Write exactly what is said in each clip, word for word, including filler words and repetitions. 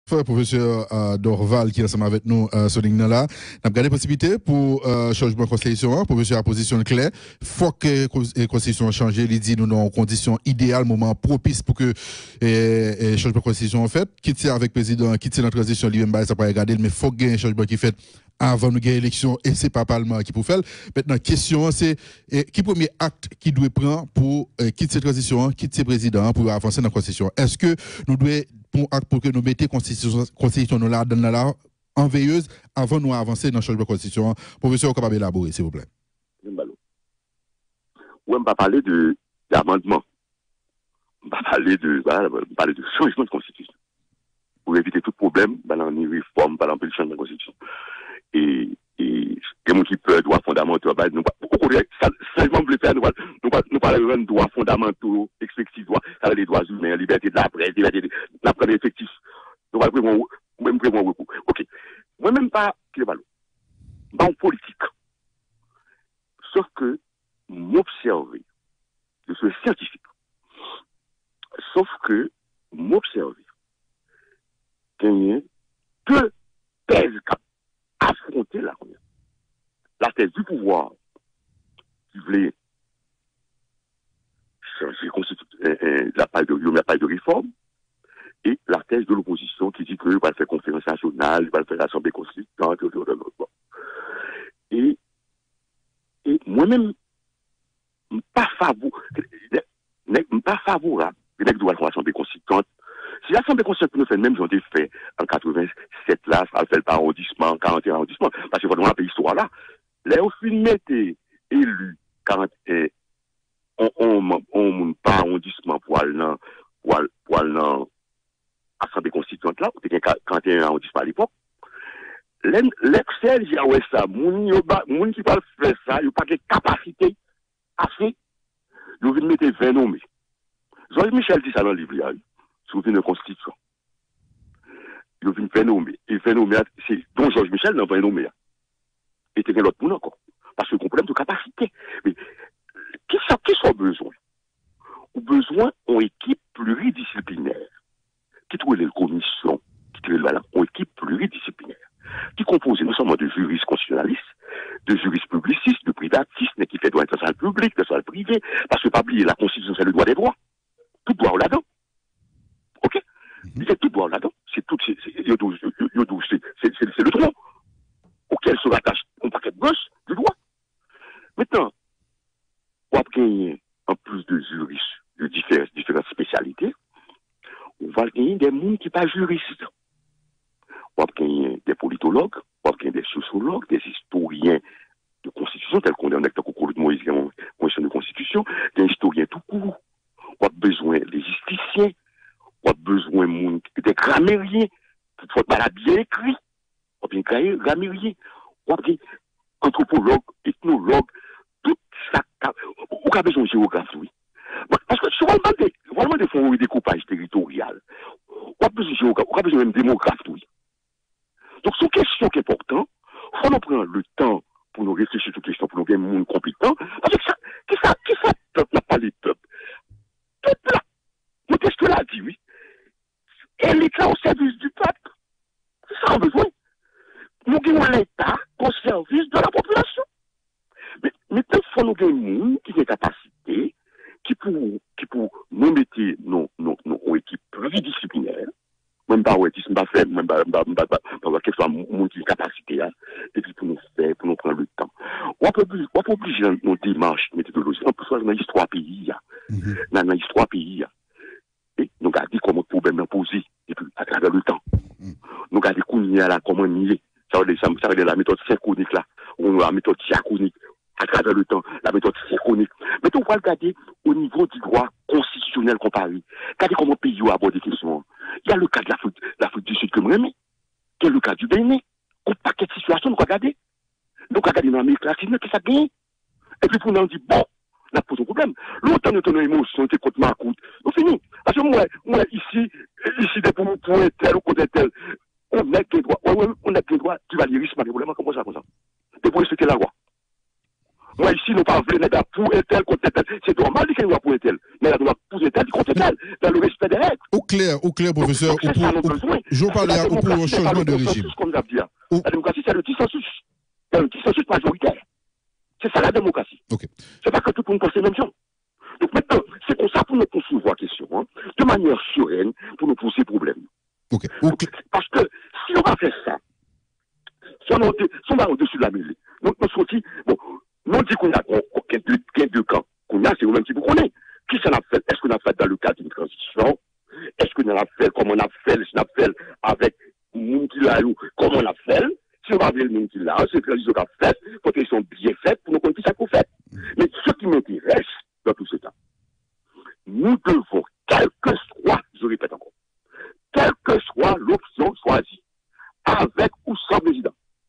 Professeur euh, Dorval qui est ensemble avec nous euh, sur ligne là. N'a regardé possibilité pour euh, changement de constitution, professeur à position claire. Faut que la constitution change, il dit nous dans conditions idéales, moment propice pour que et, et changement de constitution en fait, quitte avec président, quitte la transition lui-même ça pas regarder mais faut qu'il y ait un changement qui fait avant nous gagner l'élection et c'est pas parlement qui pour faire. Maintenant question c'est qui premier acte qui doit prendre pour euh, quitter cette transition, quitter président pour avancer dans la constitution. Est-ce que nous devons pour acte pour que nous mettions constitution constitution nous là dans la en veilleuse avant nous avancer dans le changement de constitution. Professeur, vous capable élaborer s'il vous plaît. On va parler de d'amendement. On va parler de voilà, on va parler de changement de constitution pour éviter tout problème dans une réforme, par exemple le changement de constitution. Et et quelqu'un qui peut droits fondamentaux, bah nous ça seulement voulait faire nous nous nous parler de droits fondamentaux, effectifs droits, ça les droits humains, liberté de la presse, liberté de la presse effectif. Nous va vraiment même vraiment beaucoup. OK. Moi même pas qui le ballon. Pas en politique. Sauf que m'observer, je suis scientifique. Sauf que m'observer, qu'il y a deux thèses à affronter la première. La thèse du pouvoir, qui voulait changer euh, euh, la paille de, la paille de réforme, et la thèse de l'opposition qui dit qu'il va faire conférence nationale, il va faire l'Assemblée constituante, et, et moi-même, pas favorable, pas favorable, les mecs doivent faire l'Assemblée constituante. Si l'Assemblée constituante nous fait même, j'en ai fait en quatre-vingt-sept là, ça fait le par arrondissement, quarante et un arrondissement, parce que vraiment, la histoire là, les au film étaient élus, quarante, eh, on, on, on, pas arrondissement pour aller dans, pour aller, pour aller dans l'Assemblée constituante là, c'était quarante et un arrondissement à l'époque. L'excel, j'ai ouais ça, moun, moun qui va faire ça, il n'y a pas de capacité à faire, ils viennent mettre vingt nommés. Jean-Michel dit ça dans le livre, il sur une constitution. Ils viennent vingt nommés. Et vingt nommés, c'est dont Georges Michel n'a pas nommé. Et c'est l'autre monde encore. Parce que le problème de capacité. Mais qui sont, qui sont besoin? Ou besoin d'une équipe pluridisciplinaire, qui trouve les commissions, qui trouve là, une équipe pluridisciplinaire, qui compose non seulement de juristes constitutionnalistes, de juristes publicistes, de privatistes, mais qui fait droit international public, de droit privé, parce que pas oublier la Constitution, c'est le droit des droits. Tout droit là-dedans. OK? Il y a tout droit là-dedans. C'est tout, c'est, c'est, c'est, c'est, c'est le droit auquel se rattache un paquet de gauche du droit. Maintenant, on va gagner, en plus de juristes, de différentes, différentes spécialités, on va gagner des gens qui ne sont pas juristes. On va gagner des politologues, on va gagner des sociologues, des historiens de constitution, tels qu'on est en acte au de Moïse, commission de constitution, des historiens tout court. On a besoin des justiciens, on a besoin des grammairiens, qui faut pas la bien écrit, on a bien grammairiens, on a besoin d'anthropologues, ethnologues, tout ça, on a besoin de géographe, oui. Parce que c'est vraiment des, vraiment des fonds de découpage territorial. On a besoin de géographe, on a besoin même de démographe, oui. Donc, c'est une question qui est importante. Il faut nous prendre le temps pour nous réfléchir sur ces questions, pour nous gagner un monde compétent. Parce que ça, qui ça, qui ça, peuple n'a pas les peuples. Peuple là. Mais qu'est-ce que l'a dit, oui? Et l'État au service du peuple. C'est ça, on a besoin. Nous gagnons l'État au service de la population. Mais maintenant, il faut nous gagner un monde qui a des capacités, qui pour, qui pour nous mettre nos, nos, nos équipes pluridisciplinaires. Même pas ouais, qui pas faire, même pas, pas, pas, pas, pas, quelque chose, mon qui capacité, hein, et puis pour nous faire, pour nous prendre le temps. On peut obliger, on peut obliger nos démarches méthodologiques, on peut faire dans l'histoire pays, dans l'histoire pays, et nous garder comment le problème est posé, et puis à travers le temps. Nous garder qu'on à la comment nier, ça veut dire, ça veut dire la méthode synchronique là, ou la méthode diachronique, à travers le temps, la méthode synchronique. Mais on va regarder au niveau du droit constitutionnel comparé. Regardez comment le pays aborde des questions. Il y a le cas de l'Afrique du Sud que nous aimons, qui est le cas du Bénin. Un paquet de situations, nous regardons. Nous regardons dans l'Amérique latine, que ça gagne. Et puis pour nous dire, bon, on a posé un problème. Longtemps, nous avons une émotion, c'est contre ma coûte. On finit. Parce que moi, moi ici, ici, pour nous pour tel ou côté tel, on n'a que droit, on n'a que droit, tu vas lire, pas de problème, comment ça, comme ça. Et pour respecter la loi. Moi, ici, nous ne pouvons pas pour un tel contre tel. C'est normal qu'il doit pour un tel. Mais il doit pour un tel contre tel, dans le respect des règles. Au clair, au clair, professeur, c'est ça nos besoins. je parlais à pour un changement de régime. Comme ça dire. La démocratie, c'est le dissensus. C'est le dissensus majoritaire. C'est ça la démocratie. Okay. C'est pas que tout le monde pense la même chose. Donc maintenant, c'est comme ça pour nous concevoir la question, hein, de manière sereine, pour nous poser problème. Okay. Donc, parce que si on va faire ça, si on, si on va au-dessus de la mêlée, nous sorti, bon, nous dit qu'on a qu'un deux camps, qu'on a, c'est au même type qu'on est. Qui ça l'a fait? Est-ce qu'on a fait dans le cadre d'une transition? Est-ce qu'on a fait, comment on a fait, si on a fait avec nous qui l'a eu, comment on a fait? Si on va avec le monde qui l'a, c'est que les autres ont fait, pour qu'ils sont bien faits, pour nous connaître ça qu'on fait. Mais ce qui m'intéresse dans tout ce temps, nous devons, quel que soit, je répète encore, quelle que soit l'option choisie, avec ou sans président,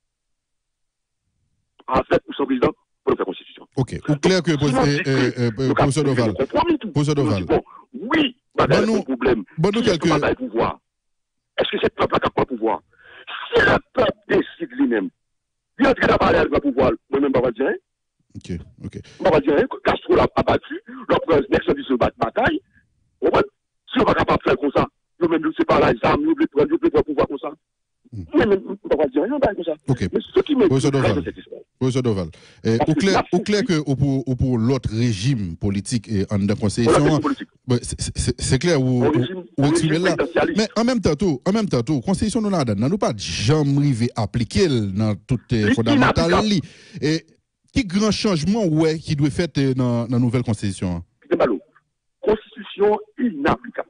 avec ou sans président, pour faire constitution. Ok. Ou clair que, professeur Doval, professeur Doval. Oui, madame, bon, le problème, bon, qui quelques... est le pouvoir? Est-ce que c'est le peuple qui a le pouvoir? Si le peuple décide lui-même, il entre dans la parole avec le pouvoir, moi-même, je ne vais pas dire rien. Ok, ok. Je ne vais pas dire rien, Castro l'a battu, le next se bat bataille. Si on n'est pas capable de faire comme ça, nous-mêmes, nous ne sommes pas là, ils ont oublié de pouvoir comme ça. Moi-même, je ne vais pas dire rien comme ça. Ok. Mais ce qui me professeur Doval, professeur Doval, au clair, au clair que pour, pour l'autre régime politique et en constitution, c'est clair où où exprimez là. Mais en même temps, tout, en même temps, tout, constitution nous là, nous pas jamais arrivé à appliquer dans toutes les fondamentales. Et qui grand changement ouais qui doit faire dans la nouvelle constitution? Constitution inapplicable.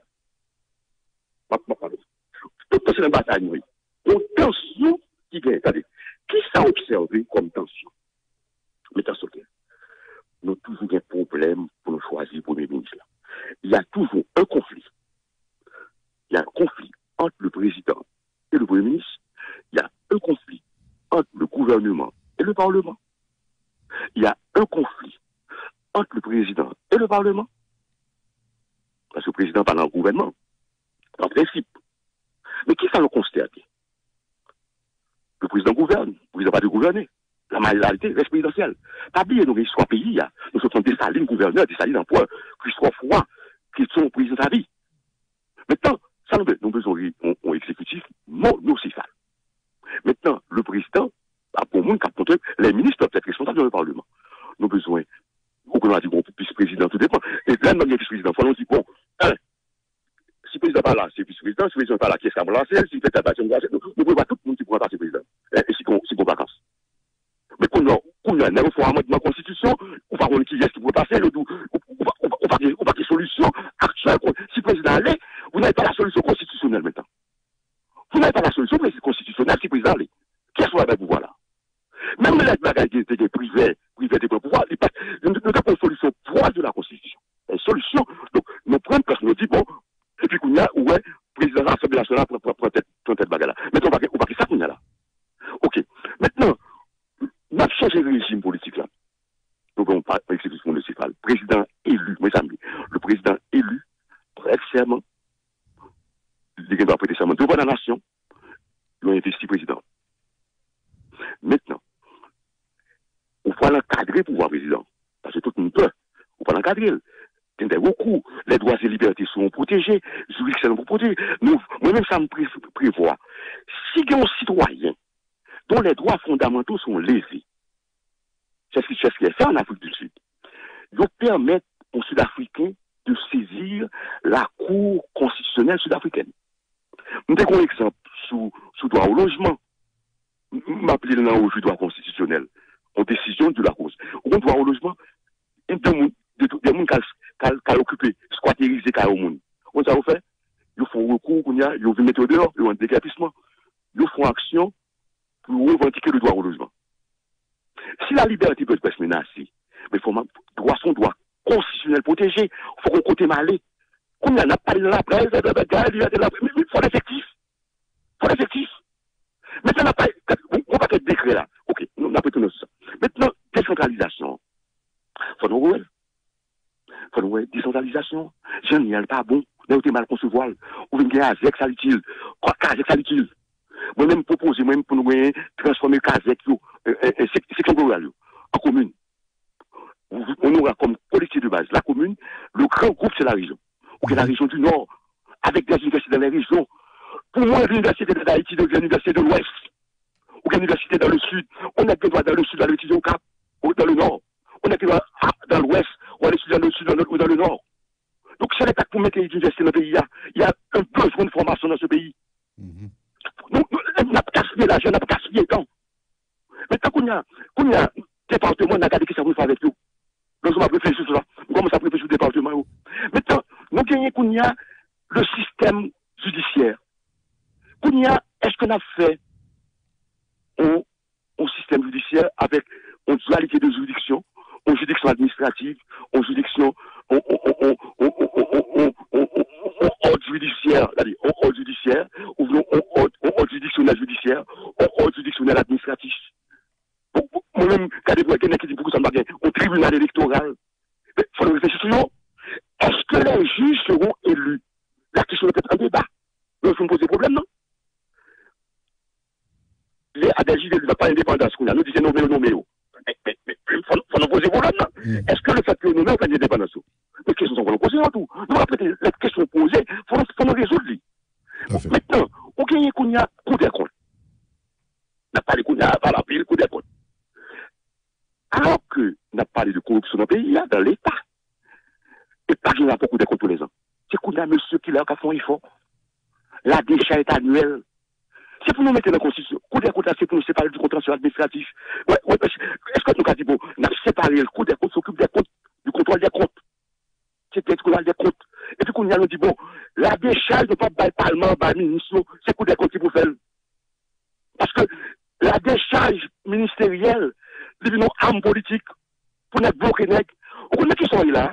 Tout c'est une bataille, oui. Une tension qui vient. Qui s'est observé comme tension? Mais attention, nous avons toujours des problèmes pour nous choisir le Premier ministre. Il y a toujours un conflit. Il y a un conflit entre le président et le Premier ministre. Il y a un conflit entre le gouvernement et le Parlement. Il y a un conflit entre le président et le Parlement. Parce que le président parle en gouvernement, en principe. Mais qui ça le constate? Le président gouverne, le président pas de gouverner. La majorité reste présidentielle. Pas oublier nos histoires pays, nous sommes des salines gouverneurs, des salines empereurs, Christophe Roy, qui sont présidents de vie. Maintenant, ça nous avons besoin d'un exécutif monocéphale. Maintenant, le président, pour moi, les ministres peuvent être responsables dans le Parlement. Nous avons besoin, ou qu'on a dit, bon, vice-président, tout dépend. Et là, nous avons vice-président. Il faut nous dire, bon, hein, si le président n'est pas là, c'est vice-président, si le président n'est pas là, qui est-ce qu'on va lancer, si le président n'est pas là, nous ne pouvons pas tout le monde qui pourra passer président. Et si on vacances. Mais qu'on a, qu'on a, il faut un amendement de la Constitution, on va voir qui est-ce qui pourrait passer, on va voir des solutions actuelles. Si le président allait, vous n'avez pas la solution constitutionnelle maintenant. Vous n'avez pas la solution constitutionnelle si le président allait. Qu'est-ce qu'on va faire pour voir là? Même les bagages qui étaient privés, privés de pouvoir, nous avons une solution proche de la Constitution. Une solution, donc, nous prenons personne, nous dit, bon, et puis qu'on y a, ouais, président de l'Assemblée nationale pour prendre cette bagarre là. Mais on va faire ça qu'on y a là. Ok. Maintenant, nous avons changé le régime politique là. Nous avons pas l'exécution municipale. Président élu, mes amis, le président élu, prête serment, il doit prêter serment devant la nation, il a investi président. Maintenant, on va l'encadrer pour voir président. Parce que tout le monde peut. On va l'encadrer. Il y a des recours. Les droits et libertés sont protégés. Les juridictions sont protégées. Moi-même, ça me prévoit. Si il y a un citoyen dont les droits fondamentaux sont lésés, c'est ce qui est fait en Afrique du Sud, ils permettent aux Sud-Africains de saisir la Cour constitutionnelle sud-africaine. Nous avons un exemple sous, sous droit au logement. M'appeler dans le droit constitutionnel, en décision de la cause. On droit au logement, il y a des gens qui ont occupé, squattérisé, qui ont monde. On ça fait, ils font recours, ils vont mettre dehors, ils ont un décapissement, ils font action pour revendiquer le droit au logement. Si la liberté peut être menacée, mais il faut droit son droit constitutionnel protégé, il faut qu'on côté malé. On n'a pas de la presse, il faut l'effectif. Il faut l'effectif. Maintenant, on va faire décret là. Ok, on a pas tout ça. Maintenant, décentralisation. Faut nous voir. Faut nous voir, décentralisation. Je n'y ai pas bon. Là, on mal concevoir. On vient gagner avec ça l'utile. Quoi, avec ça l'utile. Moi-même proposer, moi-même pour nous transformer Kazek, c'est comme rural, en commune. on aura comme collectif de base la commune, le grand groupe c'est la région. Ou la région du Nord, avec des universités dans les régions. Pour moi, l'université d'Haïti devient l'université de l'Ouest. Ou l'université dans le Sud. On a des droits dans le Sud, dans l'étudier au Cap, ou dans le Nord. On a des droits dans l'Ouest, ou à l'étudier dans le Sud ou dans le Nord. Donc, c'est l'État pour mettre les universités dans le pays. Il y a un besoin de formation dans ce pays. Mm-hmm. Donc, on n'a pas gaspillé l'argent, on n'a pas gaspillé le temps. Maintenant qu'on y a, qu'on y a département, on a regardé qui ça veut faire avec nous. Donc, on va réfléchir sur ça. On commence à réfléchir sur le département. Maintenant, nous gagnons qu'on y a le système judiciaire. Qu'on y a, est-ce qu'on a fait un, un système judiciaire avec une dualité de juridiction, une juridiction administrative, une juridiction, un ordre judiciaire, c'est-à-dire un ordre judiciaire, ou un ordre juridictionnel judiciaire, un ordre juridictionnel administratif. Moi-même, quand il y a quelqu'un qui dit beaucoup ça m'a bien, au tribunal électoral, il faut réfléchir sur nous. Est-ce que les juges seront élus? La question est peut-être un débat. Nous nous poser problème, non? Les A D J ne pas indépendance qu'on a. Nous disons nommé ou nommé. Mais il faut nous poser problème, non? Mm. Est-ce que le fait que nous nommons pas indépendance? Les questions sont pour poser en tout. Nous, après, les questions posées, il faut, faut nous résoudre. Maintenant, on gagne qu'on y a coup des comptes. On n'a pas de coup des comptes, le coup des comptes. Alors que on a parlé de corruption dans le pays, dans l'État, et pas qu'il n'y a pas beaucoup de comptes tous les ans. C'est qu'on a monsieur qui l'a fait un effort. La décharge est annuelle. C'est pour nous mettre dans la Constitution. Coup des comptes, c'est pour nous séparer du contentieux administratif. Ouais, ouais, est-ce que nous avons dit, bon, on a séparé le coup des comptes, s'occupe des comptes, du contrôle des comptes. C'est peut-être qu'on a des comptes. Et puis qu'on a dit, bon, la décharge ne peut pas le Parlement, le ministre, c'est coup des comptes qui vous fait. Parce que la décharge ministérielle, c'est une arme politique pour nous bloquer. On connaît qui sont là.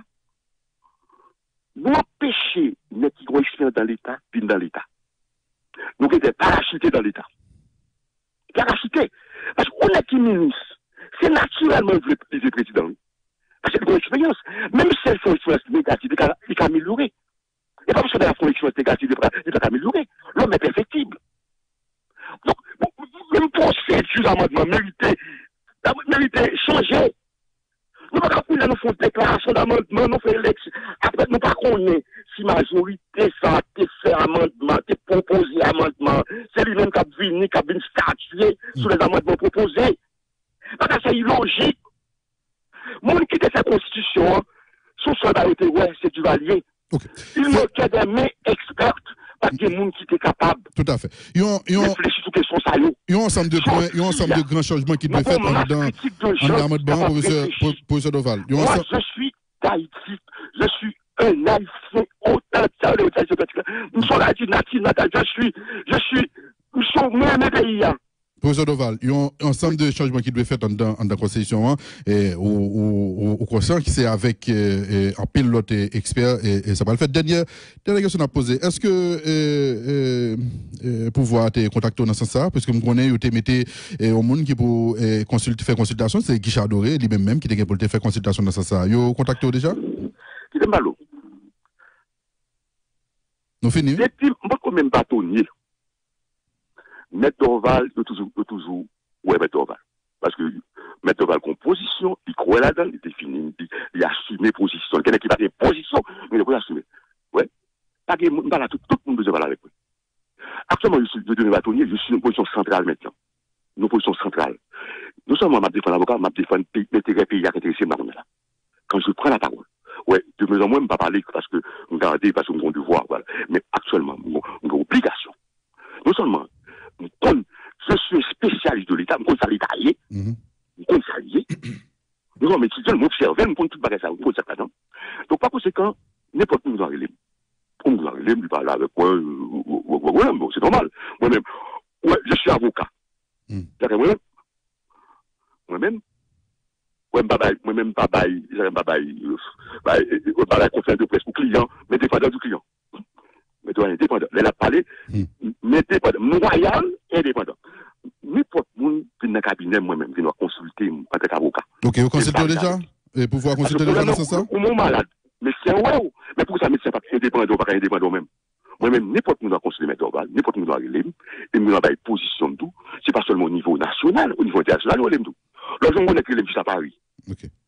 Nous empêcher les qui ont expérience dans l'État, puis dans l'État. Nous sommes parachutés dans l'État. Parachutés. Parce qu'on est qui ministre, c'est naturellement le vice-président. Parce qu'il a une expérience. Même si elle fait une expérience négative, il peut améliorer. Et pas parce qu'elle a fait une expérience négative, il peut améliorer. L'homme est perfectible. Donc, même pour faire des amendements mérités, mérité changer. Nous ne pouvons pas faire une déclaration d'amendement, nous faisons l'élection. Après, nous ne pouvons pas si majorité ça te fait amendement, te proposer amendement. C'est lui-même qui a venu, qui a venu statuer sur les amendements proposés. Parce que c'est illogique. Mon qui te fait constitution, son soldat était, ouais, c'est du valier. Okay. Il manquait des mains expertes. Pas des gens qui étaient capables. Tout à fait. Il y a un ensemble de points, il y a un ensemble de grands changements qui doivent être dans dans mode ban, professeur Doval. Moi, je suis d'Haïti. Je suis un Haïtien authentique. Nous sommes Haïti natif, je suis, je suis, nous sommes même pays. Professeur Doval, il y a un ensemble de changements qui doivent être dans, dans la Constitution, hein, et au, au, au Conseil, qui c'est avec euh, un pilote expert, et, et ça va le faire. Dernière, dernière question à poser. Est-ce que euh, euh, pouvoir te contacter dans ce sens-là, parce que je connais, vous te mettez au monde qui pour euh, consulter, faire consultation, c'est Guichard Doré, lui-même même, qui était pour te faire consultation dans ce sens-là. Vous contacté déjà? Qui est malo? Nous finissons? Depuis, moi, comme même bâtonnier. Maître Dorval, il toujours, toujours, ouais, Maître Dorval. Parce que Maître Dorval, composition, il croit là-dedans, il définit, il, il assume position. Quelqu'un qui va faire position, mais il peut assumer. Ouais. Pas que, voilà, tout, tout le monde besoin de parler avec lui. Actuellement, je suis devenu bâtonnier, je suis en position centrale maintenant. Une position centrale. Non seulement je défends l'avocat, je défends l'intérêt pays à intéressé là. Quand je prends la parole. Ouais, de mieux en moins, je ne pas parler parce que je garde, parce que je devoir, voilà. Mais actuellement, j'ai une obligation. Non seulement, je suis spécialiste de l'État, je suis salarié, je suis salarié. Nous sommes étudiants, nous observons, nous prenons tout le bagage, nous prenons ça là-dedans. Donc, par conséquent, n'importe où nous en relève. On nous en relève, nous parlons avec moi, c'est normal. Moi-même, ouais, je suis avocat. Moi-même, moi-même, moi-même, pas bail, j'aime pas bail, pas bail conférence de presse pour client, mais défendant du client. Mais toi, indépendant. Elle a parlé, mais indépendant. Royal et indépendant. N'importe qui qui est dans le cabinet, moi-même, qui doit consulter en tant qu'avocat. Ok, vous consultez déjà? Et pouvoir consulter déjà dans ce sens? Ou mon malade. Mais c'est un ouais. Mais pour ça, médecin pas indépendant, pas indépendant même. Moi-même, n'importe qui doit consulter mes Dorval, n'importe qui doit aller, et nous avons une position de tout. C'est pas seulement au niveau national, au niveau international, nous avons tout. Là, on connaît que les à Paris. Ok.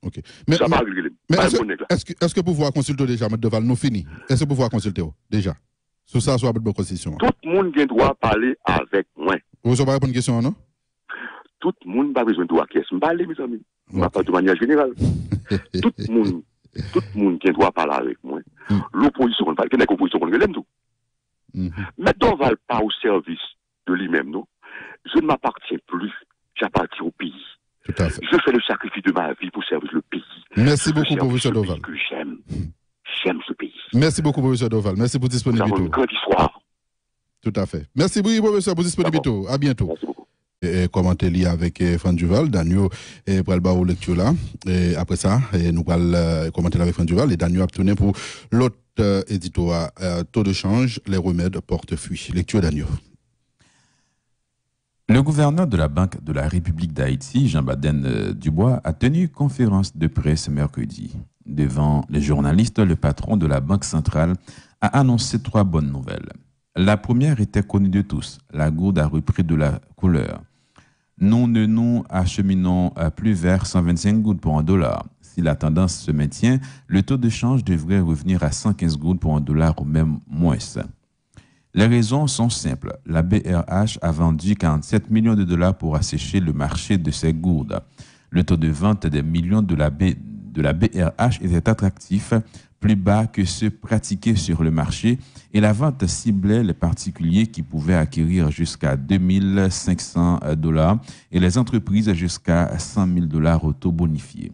Ok. Mais, ça mais, va régler. mais Pas est-ce, un bon nègre. est-ce que est-ce que pouvoir consulter déjà, M. Deval, nous fini? Est-ce que pouvoir consulter déjà? Sur ça, soit bonne constitution. Tout le monde a le droit de parler avec moi. Vous avez pas une question, non? Tout le monde n'a pas besoin de droit caisse. Je parle, mes amis. Je Ok. parle de manière générale. Tout le monde, tout le monde qui a le droit de parler avec moi. Mm. L'opposition, on parle, quelle est l'opposition qu'on l'aime tout. Mhm. Mais Dorval pas au service de lui-même, non? Je ne m'appartiens plus. J'appartiens au pays. Tout à fait. Je fais le sacrifice de ma vie pour servir le pays. Merci Je beaucoup, servir professeur ce pays Doval. que j'aime. J'aime ce pays. Merci beaucoup, professeur Doval. Merci pour Nous avons disponibilité. une grande histoire. Tout à fait. Merci beaucoup, professeur, pour disponibilité. À bientôt. Merci beaucoup. Et commenter lié avec eh, Franck Duval, Daniel et pour le lecture là. Et après ça, et nous allons commenter avec Franck Duval et Daniel a tourné pour l'autre euh, éditoire euh, taux de change, les remèdes portefeuille. Lecture Daniel. Le gouverneur de la Banque de la République d'Haïti, Jean-Baden Dubois, a tenu conférence de presse mercredi. Devant les journalistes, le patron de la Banque centrale a annoncé trois bonnes nouvelles. La première était connue de tous. La gourde a repris de la couleur. Nous ne nous acheminons plus vers cent vingt-cinq gouttes pour un dollar. Si la tendance se maintient, le taux de change devrait revenir à cent quinze gouttes pour un dollar ou même moins. Les raisons sont simples. La B R H a vendu quarante-sept millions de dollars pour assécher le marché de ces gourdes. Le taux de vente des millions de la, B, de la B R H était attractif, plus bas que ceux pratiqués sur le marché, et la vente ciblait les particuliers qui pouvaient acquérir jusqu'à deux mille cinq cents dollars et les entreprises jusqu'à cent mille dollars au taux bonifié.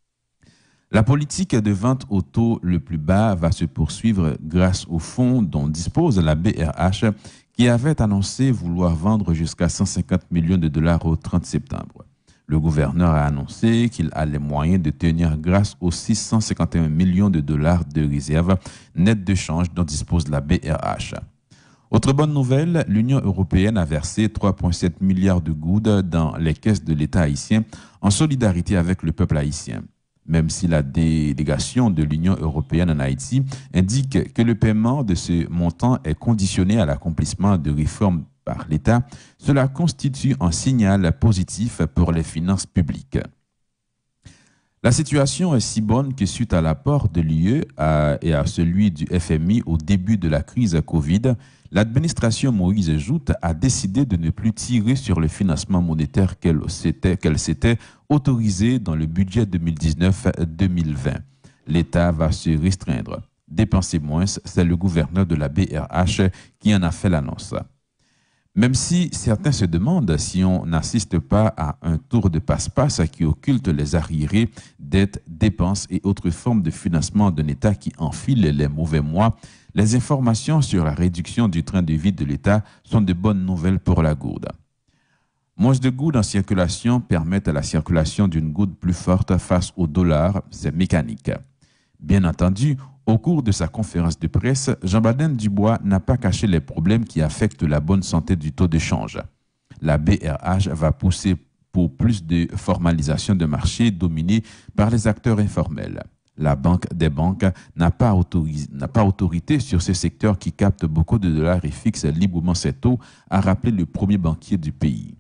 La politique de vente au taux le plus bas va se poursuivre grâce au fonds dont dispose la B R H qui avait annoncé vouloir vendre jusqu'à cent cinquante millions de dollars au trente septembre. Le gouverneur a annoncé qu'il a les moyens de tenir grâce aux six cent cinquante et un millions de dollars de réserves nettes de change dont dispose la B R H. Autre bonne nouvelle, l'Union européenne a versé trois virgule sept milliards de goudes dans les caisses de l'État haïtien en solidarité avec le peuple haïtien. Même si la délégation de l'Union européenne en Haïti indique que le paiement de ce montant est conditionné à l'accomplissement de réformes par l'État, cela constitue un signal positif pour les finances publiques. La situation est si bonne que suite à l'apport de l'U E et à celui du F M I au début de la crise Covid, l'administration Moïse Joute a décidé de ne plus tirer sur le financement monétaire qu'elle s'était, qu'elle s'était autorisé dans le budget deux mille dix-neuf deux mille vingt. L'État va se restreindre. Dépenser moins, c'est le gouverneur de la B R H qui en a fait l'annonce. Même si certains se demandent si on n'assiste pas à un tour de passe-passe qui occulte les arriérés, dettes, dépenses et autres formes de financement d'un État qui enfile les mauvais mois, les informations sur la réduction du train de vie de l'État sont de bonnes nouvelles pour la gourde. Moins de gouttes en circulation permettent la circulation d'une goutte plus forte face au dollar, c'est mécanique. Bien entendu, au cours de sa conférence de presse, Jean-Baden Dubois n'a pas caché les problèmes qui affectent la bonne santé du taux de change. La B R H va pousser pour plus de formalisation de marché dominé par les acteurs informels. La Banque des banques n'a pas, n'a pas autorité sur ce secteur qui capte beaucoup de dollars et fixe librement ses taux, a rappelé le premier banquier du pays.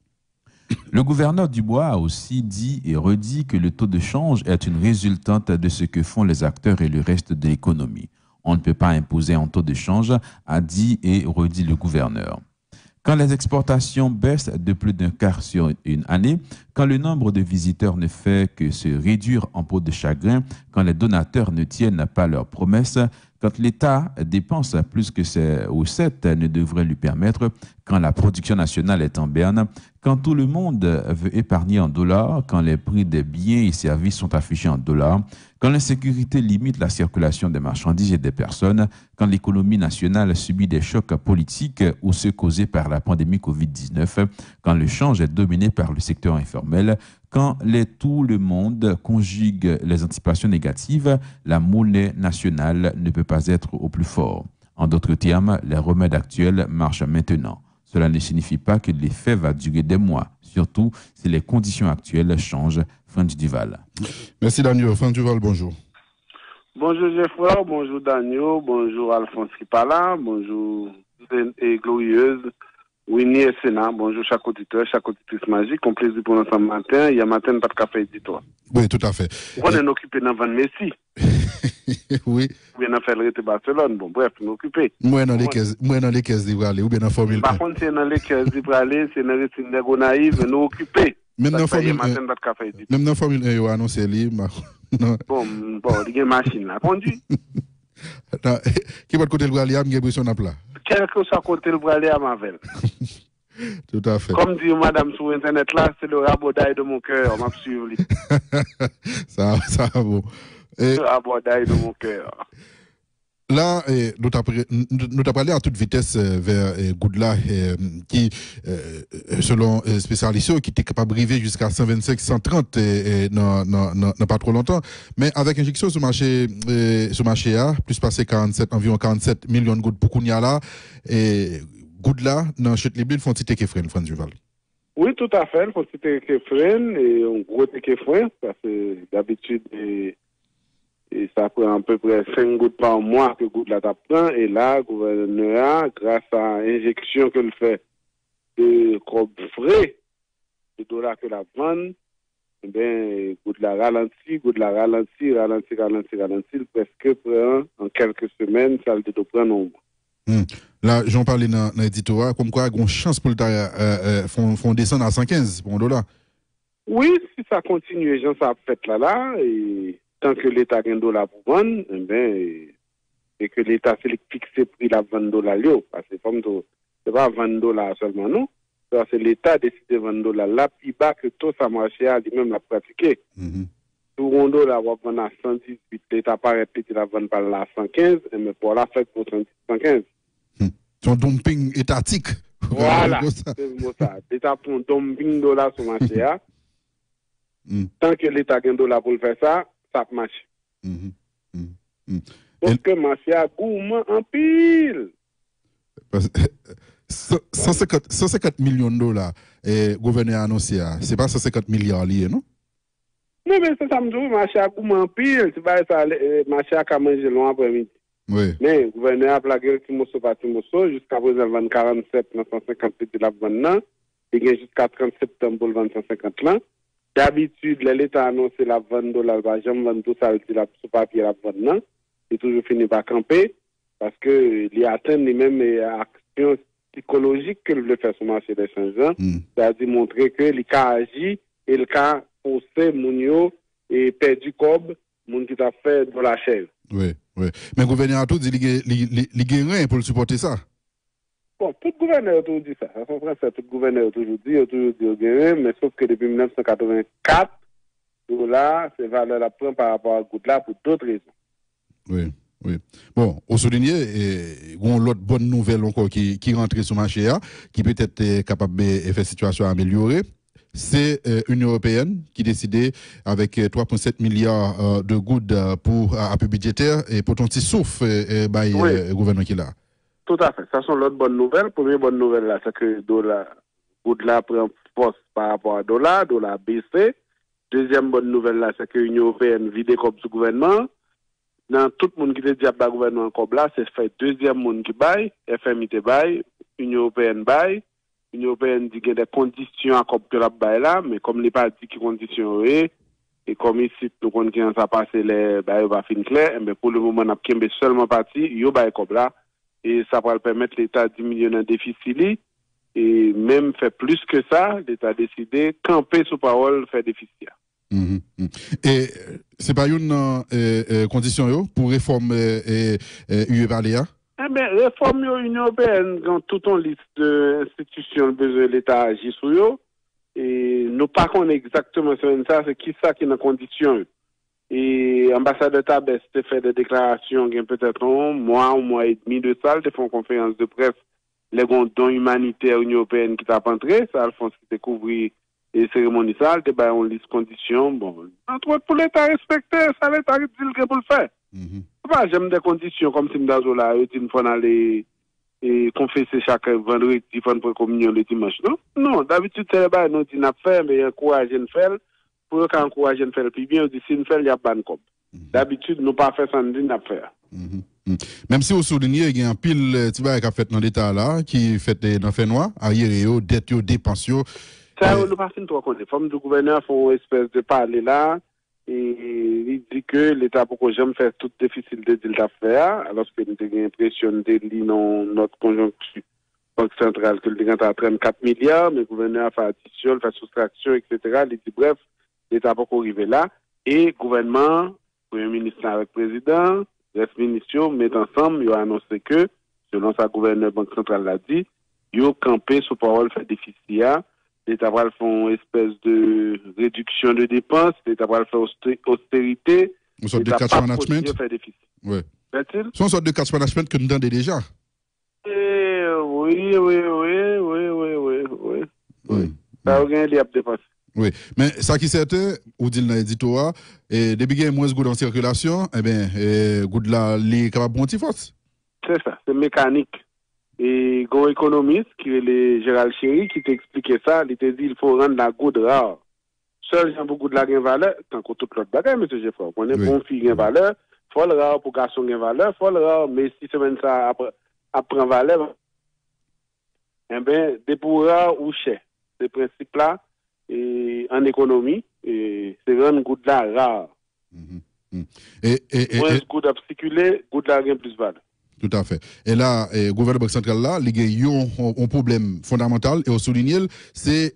Le gouverneur Dubois a aussi dit et redit que le taux de change est une résultante de ce que font les acteurs et le reste de l'économie. On ne peut pas imposer un taux de change, a dit et redit le gouverneur. Quand les exportations baissent de plus d'un quart sur une année, quand le nombre de visiteurs ne fait que se réduire en peau de chagrin, quand les donateurs ne tiennent pas leurs promesses, quand l'État dépense plus que ses recettes ne devrait lui permettre, quand la production nationale est en berne, quand tout le monde veut épargner en dollars, quand les prix des biens et services sont affichés en dollars, quand l'insécurité limite la circulation des marchandises et des personnes, quand l'économie nationale subit des chocs politiques ou ceux causés par la pandémie covid dix-neuf, quand le change est dominé par le secteur informel, quand les, tout le monde conjugue les anticipations négatives, la monnaie nationale ne peut pas être au plus fort. En d'autres termes, les remèdes actuels marchent maintenant. Cela ne signifie pas que l'effet va durer des mois, surtout si les conditions actuelles changent. Franck Duval. Merci Daniel. Franck Duval, bonjour. Bonjour Geoffroy, bonjour Daniel, bonjour Alphonse Kipala, bonjour et Glorieuse, Oui, ni Sénat. Bonjour, chaque auditeur, chaque auditrice magique. Un plaisir pour nous ce matin. Il y a matin, pas de café éditoire. Oui, tout à fait. On est occupé dans Van Messi. Oui. Ou bien dans Fédérité Barcelone. Bon, bref, nous occupé. Moi, dans les caisses, moi, dans les caisses d'Ivralé, ou bien dans la Formule un. Par contre, c'est dans les caisses d'Ivralé, c'est dans les Sénégal naïf, mais nous occupés. Même dans la Formule un. Matin, pas de café éditoire. Même dans la Formule un, ils ont annoncé lui. Bon, bon, il y a une machine là, conduit. Qui va de côté le bras, il y a une impression à plat. Quel que soit côté le bras, à Mavel. Tout à fait. Comme dit madame sur internet là, c'est le rabodaille de mon cœur, m'a suivi. ça, ça va bon. Et, le rabodaille de mon cœur. Là, eh, nous avons parlé à toute vitesse eh, vers eh, Goudla, eh, qui, eh, selon les spécialistes, qui était capable d'arriver jusqu'à cent vingt-cinq, cent trente eh, dans pas trop longtemps. Mais avec injection sur le marché, eh, sur marché A, plus passé quarante-sept, environ quarante-sept millions de gouttes pour Kounia là, et Goudla, dans Chute Libre, ils font petit kéfren, Franz Duval. Oui, tout à fait, ils font petit kéfren, et un gros kéfren, parce que d'habitude, et, et ça prend à peu près cinq gouttes par mois que Goudla t'apprend, et là, le gouverneur, grâce à l'injection qu'il fait de cob frais, de dollars que la vente, eh bien, Goudla ralentit, Goudla ralentit, ralentit, ralentit, ralentit, presque prend en quelques semaines, ça le détruit en nombre. Hmm. Là, j'en parlais dans l'éditoire, comme quoi il y a une chance pour le euh, euh, font, font descendre à cent quinze pour un dollar. Oui, si ça continue, les gens ça fait là là, et tant que l'État a un dollar pour vendre, eh bien, et, et que l'État fixe le prix de vingt dollars, parce que comme c'est pas vingt dollars seulement, non. C'est l'État décide de vendre dollars là, plus bas que tout ça marché à lui-même l'a pratiqué. Mm-hmm. Pour un dollar, on va vendre à cent dix-huit, l'État paraît petit la vendre par là à cent quinze, mais pour la fête pour cent quinze. Son dumping étatique. Voilà, c'est ça. L'État prend un dumping dollar sur le marché. Mm. Tant que l'État a un dollar pour le faire ça, ça marche. Mm -hmm. Mm -hmm. Parce que le marché a gourmand en pile. cent cinquante millions de dollars, le gouverneur a annoncé, ce n'est pas cent cinquante milliards liés, non? Non, mais c'est ça, le marché a gourmand en pile. C'est pas ça, le marché a mangé long après-midi. Oui. Mais le gouverneur a plagué Timoso par Timoso, jusqu'à présent, le quarante-sept, neuf cent cinquante de la vente, il y a jusqu'à trente septembre pour le vingt cent cinquante là. D'habitude, l'État a annoncé la vente de dollars, j'aime vendre tout ça, sur papier la vente, c'est toujours fini par camper, parce que il atteint les mêmes actions psychologiques que le fait sur le marché des changements, mm. c'est-à-dire montrer que les cas agit et le cas forcé, mounio, et perdu cob, moun qui t'a fait de la chèvre. Oui, oui. Mais le gouverneur a tout dit qu'il y a rien pour supporter ça. Bon, tout gouverneur a toujours dit ça. En français, tout gouverneur a toujours dit, a toujours dit qu'il y a rien, mais sauf que depuis mille neuf cent quatre-vingt-quatre, là, c'est valeur la prend par rapport à Goudla pour d'autres raisons. Oui, oui. Bon, au souligner, il y a l'autre bonne nouvelle encore qui, qui rentre sur le marché, qui peut être capable de faire la situation améliorer. C'est l'Union euh, européenne qui décidait avec euh, trois virgule sept milliards euh, de gouttes euh, pour appui budgétaire et pour ton petit souffle euh, bah, oui. euh, gouvernement qui est là. Tout à fait. Ça sont l'autre bonne nouvelle. Première bonne nouvelle là, c'est que dollar, Goudla prend force par rapport à dollar, dollar baissé. Deuxième bonne nouvelle là, c'est que l'Union européenne vide comme ce gouvernement. Dans tout le monde qui te dit à gouvernement comme là, c'est fait deuxième monde qui baille, F M I te baille, Union européenne baille. L'Union européenne dit qu'il y a des conditions à comme que la baille là, mais comme les partis qui conditions et comme ici nous connaissons ça passer les bail va fin clair, mais pour le moment n'a pas seulement parti, yo baille comme là et ça va permettre l'État de diminuer le déficit et même faire plus que ça, l'État a décidé camper sous parole faire déficit. Mm -hmm. Et c'est pas une euh, euh, condition yo pour réformer euh, euh, U E P A L E A? Eh bien, réforme de l'Union européenne, dans toute une liste d'institutions, besoin de l'État agir sur eux. Et nous ne connaissons pas exactement sur ça, c'est qui ça qui est en condition. Et l'ambassadeur Tabès a fait des déclarations, il y a peut-être un mois, un mois et demi de ça, ils font une conférence de presse, les dons humanitaires de l'Union européenne qui t'a entré, ça, le font découvrir les cérémonies, ça, ils ont une liste de conditions. Bon, entre autres, pour l'État respecter, ça, l'État dit qu'il pour le faire. Mm -hmm. Pas j'aime des conditions comme si m'dazo là il faut aller et confesser chaque vendredi il faut pour communion le dimanche non non d'habitude c'est là nous dit n'a faire mais encourager de faire pour qu'encourager de faire puis bien dit si nous faire il y a ban comme D'habitude, nous pas fait ça, nous n'a faire. Mm-hmm. Mm-hmm. Même si vous soulignez, il y a un pile qui a fait dans l'État là, qui fait dans fait noir, arrière, dette, dépenses. Ça, nous pas fin trop connaître. Comme le gouverneur font une espèce de parler là, et il dit que l'État pourquoi jamais faire tout difficile de dire l'affaire, alors que nous avons l'impression de lire dans notre conjoncture banque centrale que le à trente-quatre milliards, mais le gouverneur a fait addition, fait soustraction, et cetera. Il dit bref, l'État pourquoi arriver là, et le gouvernement, Premier ministre avec le président, reste ministre, mettent ensemble, ils ont annoncé que, selon sa gouverneur banque centrale l'a dit, ils ont campé sous parole fait déficit. L'État va faire une espèce de réduction de dépenses, l'État va faire austérité. Une sorte de cash management. Oui. C'est une sorte de cash management que nous donnons déjà. Eh, oui, oui, oui, oui, oui, oui, oui. oui. Mm. Ça a rien à dépasser. Oui, mais ça qui est certain, ou dit dans l'éditoire, et depuis qu'il y a moins de goût en circulation, eh bien, goût de la, les capables de force. C'est ça, c'est mécanique. Et un économiste, qui est le Gérald Chéry, qui t'expliquait ça, il t'a dit qu'il faut rendre la goutte rare. Seul, j'ai beaucoup de la gain valeur, tant que tout l'autre bagage, M. Geoffroy. On est oui. Bon fille gain valeur, faut le rare pour garçon gain valeur, faut le rare, mais si semaine ça apprend valeur, eh bien, des pour rare ou cher. Ce principe-là, et en économie, et c'est rendre goutte là rare. Mm-hmm. Et, et, et, moins de goutte à circuler, goutte là gain plus valeur. Tout à fait. Et là, le gouvernement central là, il y a un problème fondamental et au souligner, c'est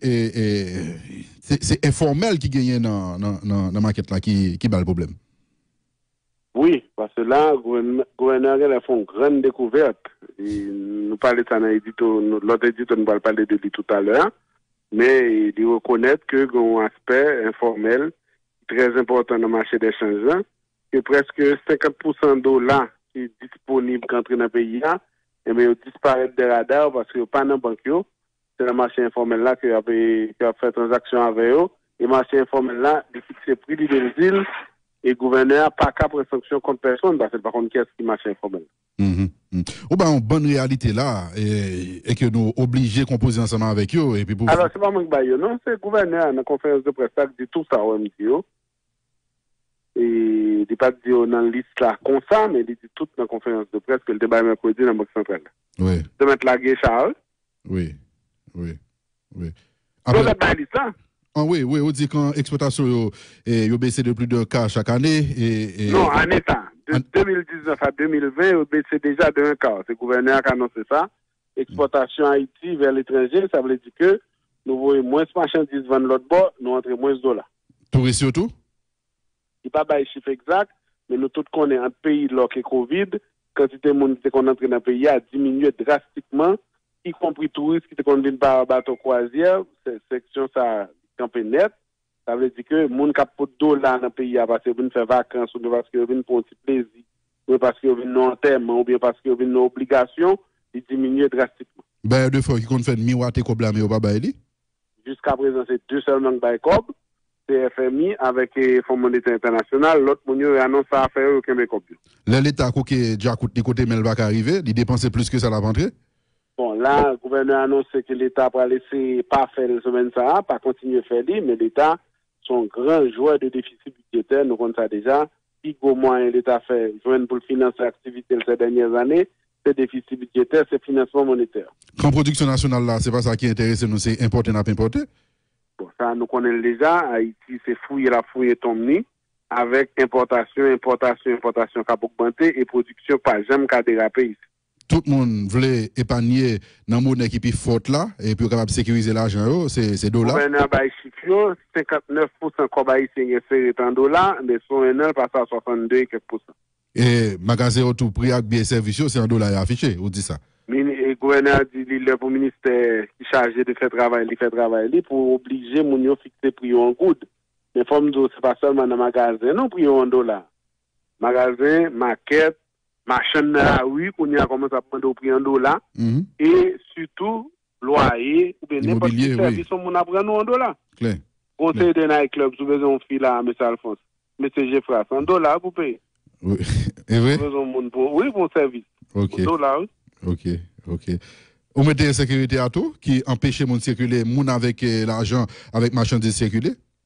c'est informel qui gagne dans dans la maquette là qui qui bat le problème. Oui, parce que là, le gouverneur a fait une grande découverte. Et nous parlons de ça dans l'édito, l'autre édito nous va parler de lui tout à l'heure, mais il reconnaît que y a un aspect informel très important dans le marché des changements, que presque cinquante pour cent d'eau là qui est disponible quand entrer dans le pays, et bien, ils disparaissent des radars parce que pas dans la banque, c'est le marché informel là qui a fait transaction avec eux. Et le marché informel là, il fixe le prix des îles et le gouverneur n'a pas qu'à prendre sanction contre personne parce que par contre, qu'est-ce qui est marché informel? Mm-hmm. Mm-hmm. Ou bien, une bonne réalité là, et, et que nous obligés de composer ensemble avec eux. Et puis pour... Alors, c'est pas moi qui baille, non, c'est le gouverneur dans la conférence de presse qui dit tout ça, on dit. Et il n'est pas dit dans la liste là comme ça, mais il dit tout dans la conférence de presse que le débat est mercredi dans la Banque centrale. Oui. De mettre la guerre Charles. Oui, oui, oui. Après, donc, la liste là. Ah oui, oui, on dit qu'en exploitation, il a baissé de plus d'un quart chaque année. Et, et... Non, en état. De en... deux mille dix-neuf à deux mille vingt, il a baissé déjà d'un quart. C'est le gouverneur qui a annoncé ça. Exportation Haïti vers l'étranger, ça veut dire que nous voyons moins de marchandises vendre l'autre bord, nous entrons moins de dollars. Touristes surtout? Il n'y a pas de chiffre exact, mais nous tous connaissons un pays là qui est Covid, quantité de monde qui est entré dans le pays a diminué drastiquement, y compris touristes qui sont venus par bateau croisière, cette section ça campé net. Ça veut dire que les gens qui ont des dollars dans le pays parce qu'ils viennent faire vacances, ou parce qu'ils viennent pour un petit plaisir, ou parce qu'ils viennent en terme, ou bien parce qu'ils viennent en obligation, ils diminuent drastiquement. Ben, deux fois, qui compte faire miroiter comme la mais au baba jusqu'à présent, c'est deux seulement qui ont C F M I avec le Fonds monétaire international, l'autre monde annonce à faire au Québec. L'État qui déjà côté côté mais va arriver, il dépense plus que ça la rentrée. Bon, là, le gouverneur annonce que l'État va laisser pas faire le semaine ça, pas continuer à faire lui, mais l'État sont grands joueurs de déficit budgétaire, nous connaissons ça déjà. Si au moins l'État fait joindre pour financer l'activité ces dernières années, c'est déficit budgétaire, c'est financement monétaire. Quand production nationale là, c'est pas ça qui intéresse nous, c'est importer n'a pas importer. Bon, ça, nous connaissons déjà. Haïti, c'est fouiller la fouille tomber avec importation, importation, importation qui a augmenté et production pas jamais qu'à déraper ici. Tout le monde voulait épargner dans le monnaie qui est forte là et puis capable de sécuriser l'argent, c'est dollars. Le gouvernement Baïchifio, cinquante-neuf pour cent comme Haïtien est en dollars, mais son N L passe à soixante-deux et quelques pourcents. Et magasin tout prix avec bien service, c'est en dollars affiché, on dit ça. Le gouverneur dit le pour ministère qui est chargé de faire travail, il fait travail pour obliger mon yo fixer prix en good. Mais forme de c'est pas seulement dans magasin, non prix en dollars. Magasin, maquette, machin là oui, qu'on y a commencé à prendre au prix en dollars mm-hmm. et surtout loyer ou bien n'importe quel service on a prendre en dollars. Clair. Conseil de night club, sous besoin fille là M. Alphonse. M. Geoffroy, en dollars vous payez. Oui. Et oui. Oui, bon service. OK. Dollars. OK, OK. On met des sécurité à tout qui empêche mon circuler, mon avec l'argent, avec marchandises circuler?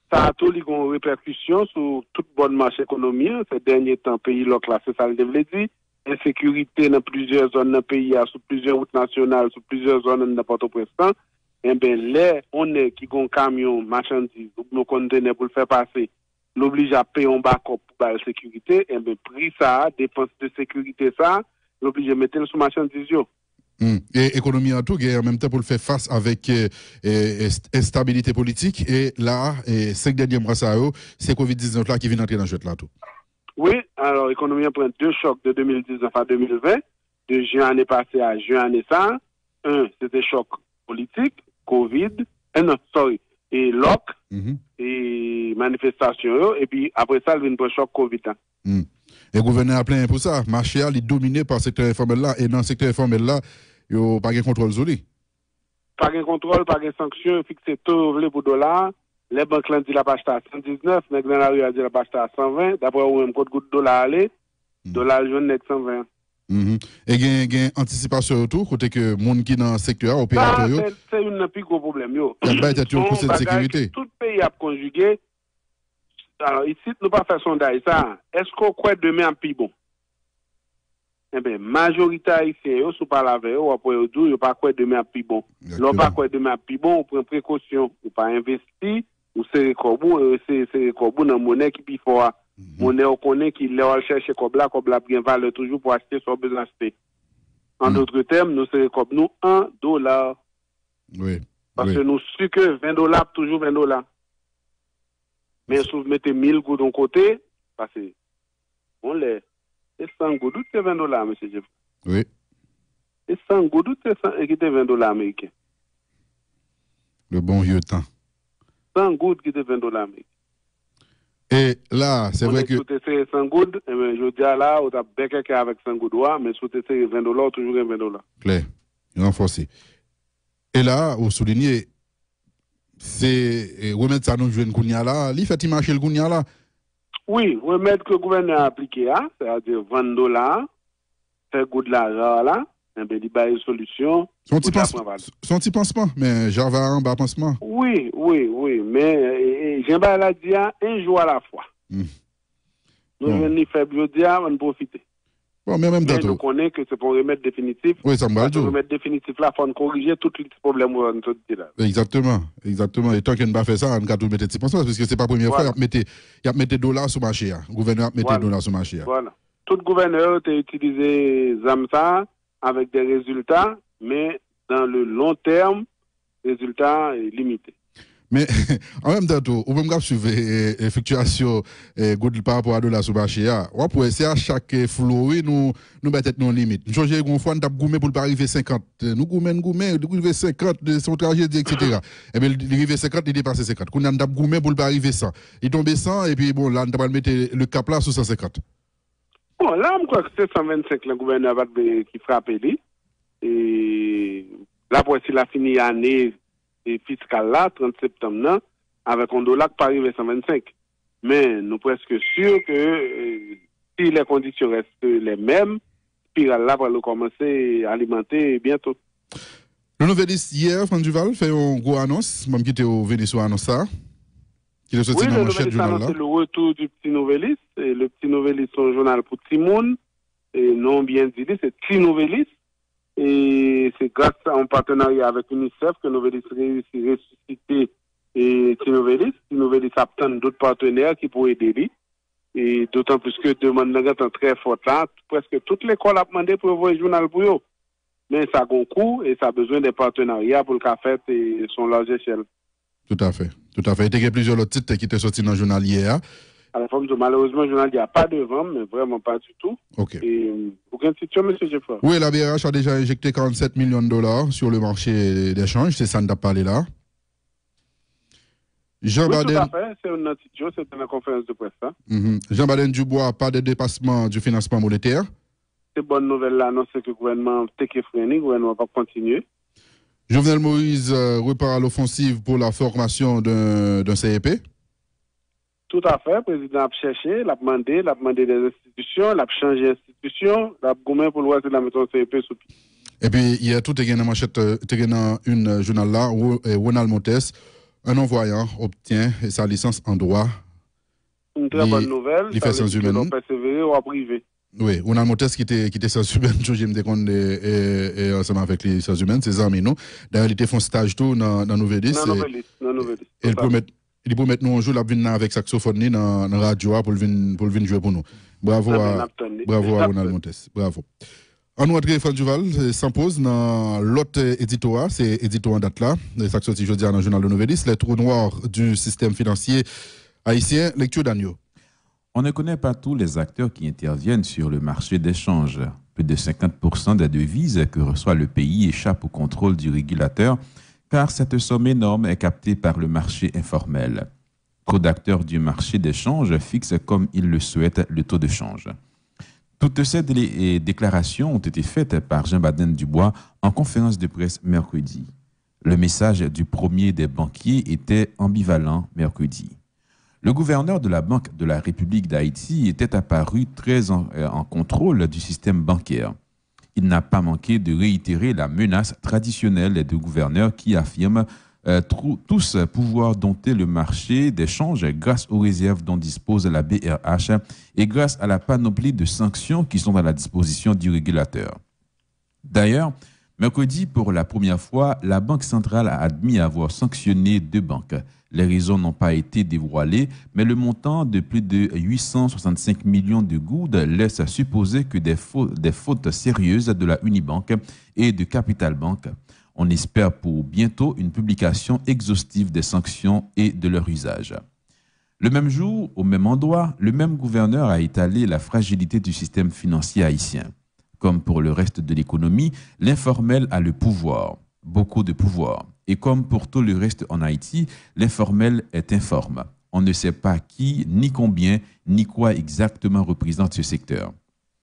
ça a tout une répercussion sur toute bonne marche économique. Ces derniers temps, pays là, c'est ça le dit. Insécurité dans plusieurs zones dans le pays, sur plusieurs routes nationales, sur plusieurs zones dans Port-au-Prince. Eh bien, là, on est qui ont un camion, marchandises, nos conteneurs pour le faire passer, l'oblige à payer un backup pour la sécurité, eh bien, prix ça, dépenses de sécurité ça, l'oblige à mettre sur marchandises. Mm. Et économie en tout, et en même temps pour le faire face avec euh, euh, instabilité politique. Et là, et cinq derniers mois, ça, c'est covid dix-neuf là qui vient entrer dans le jeu là tout. Oui, alors l'économie prend deux chocs de deux mille dix-neuf à deux mille vingt, de juin année passée à juin année ça. Un, c'était choc politique, Covid, eh non, sorry, et lock, mm-hmm. et manifestation, et puis après ça, il vient un choc Covid. Hein. Mm. Et le gouverneur a plein pour ça. Le marché est dominé par le secteur informel là, et dans le secteur informel là, il n'y a pas de contrôle sur lui. Pas de contrôle, pas de sanction, fixé taux pour dollar. Les banques l'ont dit la page à cent dix-neuf, mais dans la rue a dit la page à cent vingt. D'après où même code goutte dollar aller, dollar jaune net cent vingt. Mm-hmm. Et il y a une anticipation autour, côté que les gens qui sont dans le secteur opérateur. C'est un plus gros problème. Il y a pas pour cette sécurité. Tout pays a conjugué. Alors ici, nous ne pas faire sondage ça. Est-ce qu'on croit demain en plus bon? Eh bien, majorité haïtienne, si vous parlez avec eux, ou après vous dites, vous pas quoi demain à plus bon. L'on pas quoi demain à plus bon, on prend précaution, ou pas investir, ou c'est corbeau, c'est c'est corbeau dans monnaie qui puis fort. Monnaie on connaît qu'il leur chercher comme là, comme là bien valeur toujours pour acheter soit besoin acheter. En d'autres termes, nous c'est comme nous un dollar. Oui. Parce que nous sûr que vingt dollars toujours vingt dollars. Mais si vous mettez mille gouttes de côté, parce que on les et cent gouttes, c'est vingt dollars, monsieur Jeff. Oui. Et cent gouttes, c'est vingt dollars américains. Le bon vieux temps. cent gouttes qui étaient vingt dollars américains. Et là, c'est vrai que. Si vous cent gouttes, je dis là, vous avez quelqu'un avec cent gouttes, mais si vous vingt dollars, toujours vingt dollars. Claire, renforcé. Et là, vous soulignez, c'est remettre ça nous jouer une gounia là, il fait marcher le gounia là. Oui, remettre que le gouvernement a appliqué, hein, c'est-à-dire vingt dollars, faire goût de l'argent là, et bien, il y a une solution. Son petit pansement, mais j'en vais en bas pansement. Oui, oui, oui, mais j'aime bien la dire un jour à la fois. Mm. Nous bon. venons faire biodiam, on profite. Bon, mais même mais nous connaissons que c'est pour remettre définitif. Oui, ça me va. Pour remettre définitif là, il faut corriger tous les problèmes où on se là. Exactement, exactement. Et tant qu'on n'a pas fait ça, on va tout mettre petit pansement, parce que ce n'est pas la première voilà. fois, il y a mis des dollars sur le marché. Le gouvernement a mis des dollars sur le marché. Voilà. Tout gouverneur a utilisé ZAMSA avec des résultats, mais dans le long terme, résultats limités. Mais en même temps, on peut me suivre l'effectuation par rapport à dollar sur le marché. On peut essayer à chaque flou, nous nous mettons nos limites. Nous changeons une fois, nous avons goumé pour pas arriver cinquante. Nous goumé, nous goumé, nous arriver cinquante, son tragédie, et cetera. Et bien, arriver cinquante, il dépasse cinquante. Nous avons goumé pour pas arriver cent. Il tombe cent, et puis bon, là, nous allons mettre le cap là sur cent cinquante. Bon, là, je crois que c'est cent vingt-cinq le gouvernement qui frappe. Et là, pour s'il a fini l'année fiscale là, trente septembre, là, avec un dollar qui peut arriver à cent vingt-cinq. Mais nous sommes presque sûrs que euh, si les conditions restent les mêmes, spirale là va le commencer à alimenter bientôt. Le Nouvelliste, hier, Franck Duval fait une grosse annonce, même qui était au Venezuela, annonce ça. Qui est sorti oui, dans le manchette journal là. C'est le retour du Petit Nouvelliste. Et le Petit Nouvelliste, c'est un journal pour Timoun. Et non bien dit, c'est Petit Nouvelliste. Et c'est grâce à un partenariat avec UNICEF que Nouvelliste réussit à ressusciter et Petit Nouvelliste. Petit Nouvelliste attend d'autres partenaires qui pourraient aider lui. Et d'autant plus que la demande est très forte là. Presque toute l'école a demandé pour voir le journal pour eux. Mais ça a un coût et ça a besoin des partenariats pour le café et son large échelle. Tout à fait. Tout à fait. Il y a plusieurs autres titres qui étaient sortis dans le journal hier. À la forme de malheureusement, le journal, il n'y a pas de vent, mais vraiment pas du tout. OK. Et aucune situation, M. Jeffrey. Oui, la B R H a déjà injecté quarante-sept millions de dollars sur le marché d'échange. C'est ça, on a parlé là. Jean oui, Baden. Tout à fait. C'est une notice, c'est une conférence de presse. Hein? Mm-hmm. Jean Baden Dubois, pas de dépassement du financement monétaire. C'est bonne nouvelle là, non, c'est que le gouvernement take freine, le gouvernement va continuer. Jovenel Moïse euh, repart à l'offensive pour la formation d'un C E P. Tout à fait. Le président a cherché, l'a demandé, l'a demandé des institutions, l'a changé d'institution, l'a gommé pour le voir de la méthode C E P sous pied. Et puis, il y a tout est dans manchette, dans une journal là, où Ronald Montes, Un non-voyant obtient sa licence en droit. Une très bonne nouvelle. Il fait sans humaine. On persévérer ou à privé. Oui, on a mon test qui était qui était sans humaine, je me décompte et ensemble avec les sans humaines, c'est amis nous. D'ailleurs, il était fait un stage tout dans dans Nouvelle-Lys. Dans Nouvelle-Lys, dans Nouvelle-Lys. Et il promet il promet nous un jour la venir avec saxophone dans dans radio pour venir pour venir jouer pour nous. Bravo à bravo à Ronald Montes. Bravo. On nous retrouve François Duval s'impose dans l'autre éditoire, c'est éditoire en date là, ça sorti jeudi dans le journal de Nouvelle-Lys, les trous noirs du système financier haïtien, lecture d'Agneau. On ne connaît pas tous les acteurs qui interviennent sur le marché d'échange. Plus de cinquante pour cent des devises que reçoit le pays échappent au contrôle du régulateur, car cette somme énorme est captée par le marché informel. Trop d'acteurs du marché d'échange fixent comme ils le souhaitent le taux de change. Toutes ces dé- déclarations ont été faites par Jean Baden Dubois en conférence de presse mercredi. Le message du premier des banquiers était ambivalent mercredi. Le gouverneur de la Banque de la République d'Haïti était apparu très en, euh, en contrôle du système bancaire. Il n'a pas manqué de réitérer la menace traditionnelle des gouverneurs qui affirment euh, trou- tous pouvoir dompter le marché d'échange grâce aux réserves dont dispose la B R H et grâce à la panoplie de sanctions qui sont à la disposition du régulateur. D'ailleurs, mercredi, pour la première fois, la Banque centrale a admis avoir sanctionné deux banques. Les raisons n'ont pas été dévoilées, mais le montant de plus de huit cent soixante-cinq millions de goudes laisse supposer que des fautes, des fautes sérieuses de la Unibank et de Capital Bank. On espère pour bientôt une publication exhaustive des sanctions et de leur usage. Le même jour, au même endroit, le même gouverneur a étalé la fragilité du système financier haïtien. Comme pour le reste de l'économie, l'informel a le pouvoir, beaucoup de pouvoir. Et comme pour tout le reste en Haïti, l'informel est informe. On ne sait pas qui, ni combien, ni quoi exactement représente ce secteur.